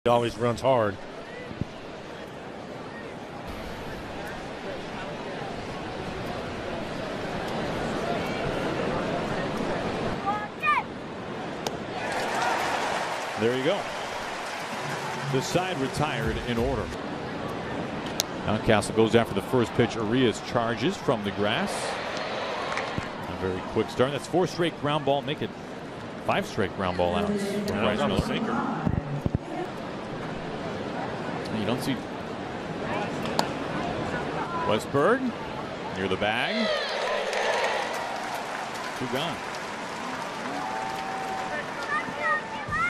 He always runs hard. There you go. The side retired in order. Mountcastle goes after the first pitch. Urías charges from the grass. A very quick start. That's 4 straight ground ball. Make it 5 straight ground ball outs. On the sinker. You don't see Westberg near the bag. 2 gone.